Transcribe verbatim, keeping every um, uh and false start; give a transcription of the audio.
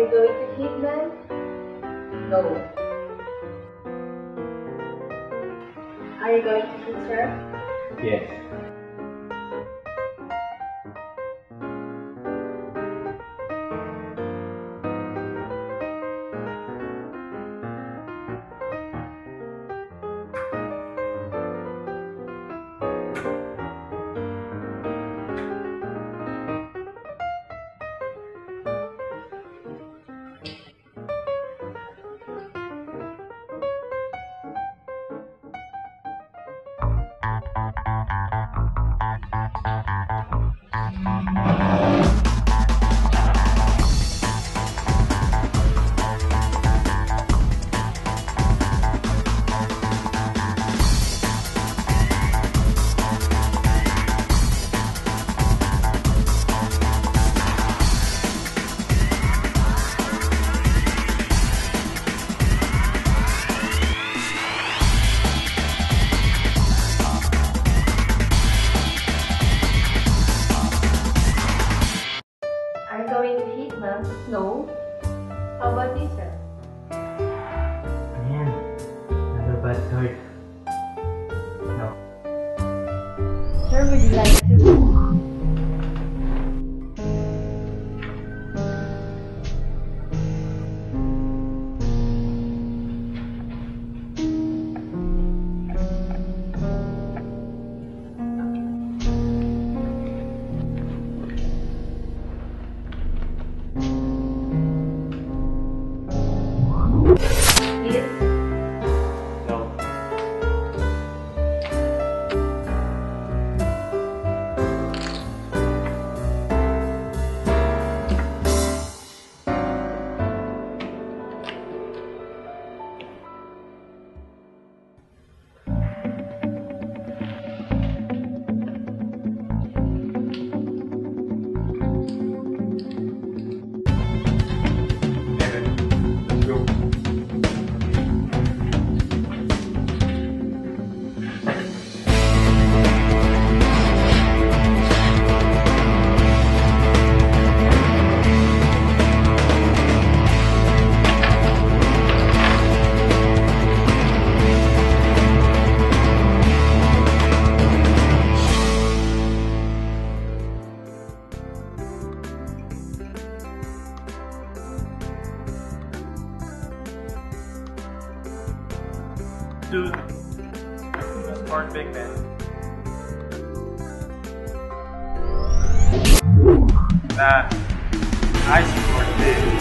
you going to hit them? No. Are you going to hit her? Yes. Are you going to hit them? No. How about this, sir? Ayan. Another bad card. No. Sir, would you like to? Hit? No. Let's go. Dude, smart big man. Nah, I support this.